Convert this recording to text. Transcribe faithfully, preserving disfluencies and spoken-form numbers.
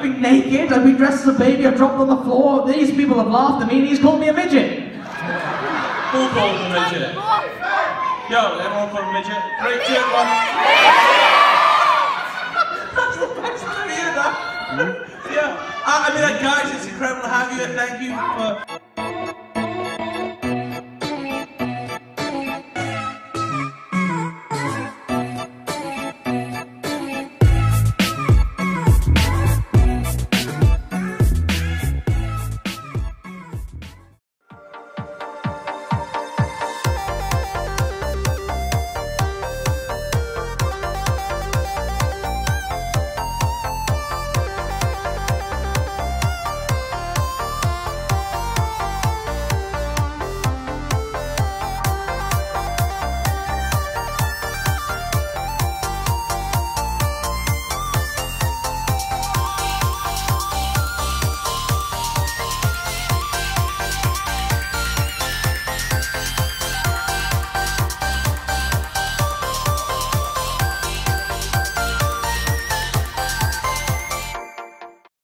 been naked, I've been dressed as a baby, I've dropped on the floor. These people have laughed at me and he's called me a midget. Who called him a midget? Yo, everyone called him a midget. Three, two, one. That's the best to hear that. Yeah, I, I mean, like, guys, it's incredible to have you, and thank you for...